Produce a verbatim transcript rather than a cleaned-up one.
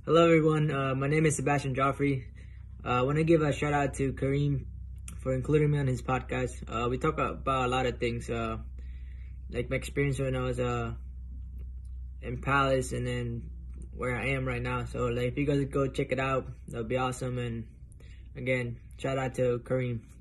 Hello everyone, uh, my name is Sebastian Joffre. Uh, I want to give a shout out to Kareem for including me on his podcast. Uh, we talk about a lot of things, uh, like my experience when I was uh, in Palace and then where I am right now. So like, if you guys go check it out, that would be awesome. And again, shout out to Kareem.